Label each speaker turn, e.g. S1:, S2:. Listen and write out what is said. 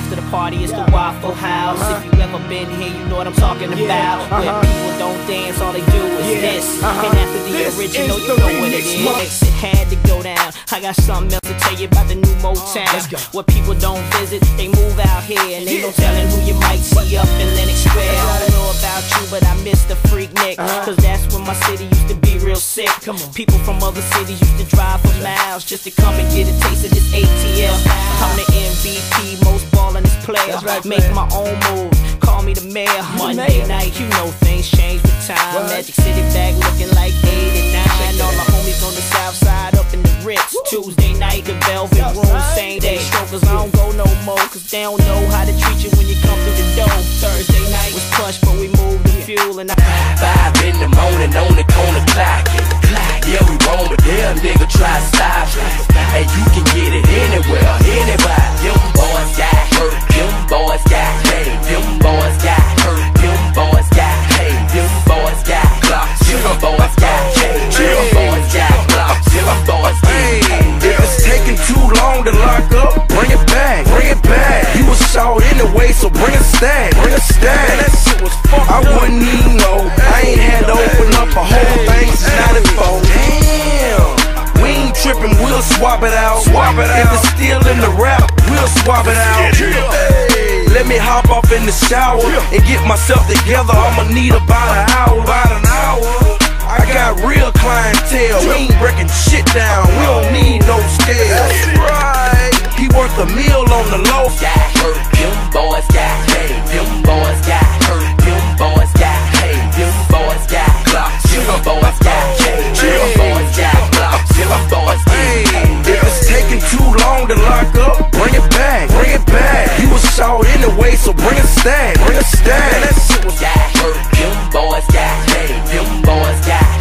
S1: after the party, it's the Waffle House. If you ever been here, you know what I'm talking about. Where people don't dance, all they do is this. And after the original, you know what it is. It had to go down. I got something else to tell you about the new Motown. Where people don't visit, they move out here. And ain't no telling who you might see up in Lenox Square. I don't know about you, but I miss the Freaknik. Cause that's when my city used to be real sick. People from other cities used to drive for miles just to come and get a taste of this ATL. I'm the MVP, most ballin' this player. Make my own moves, call me the mayor. Monday night, you know things change with time. Magic City back looking like 89. All the homies on the south side up in the Ritz. Tuesday night, the Velvet Room, same day. Strokers, I don't go no more, cause they don't know how to treat you when you come through the door. Thursday night was plush, but we moved the fuel and
S2: 5 in the morning on the corner clocking. Yeah, we wrong, but damn nigga try to stop it. And you can get it anywhere, anybody. Them boys got hurt, them boys got paid, them boys got hurt, them boys got paid, them boys got clocked, them boys got paid, them boys got clocked, them boys got paid.
S3: If it's taking too long to lock up, bring it back, bring it back. You was short anyway, so bring a stack, bring a stack. Man, that shit was fucked up. I wouldn't even know. I ain't had to open up a whole thing since 94. Damn, we ain't tripping, we'll swap it out. Swap it out. If it's still in the rap, we'll swap it out. Hey, let me hop off in the shower and get myself together. I'ma need about an hour. I got real clientele. We ain't breaking shit down. We don't need no scale. Right. He worth a meal on the low.
S2: Got hurt, them boys got paid, them boys got hurt, them boys got paid, them boys got clocked, them boys got paid, them boys got clocked, them boys got paid.
S3: If it's taking too long to lock up, bring it back, bring it back. You was short anyway, so bring a stack, bring a stack.
S2: That shit was got hurt, them boys got paid, them boys got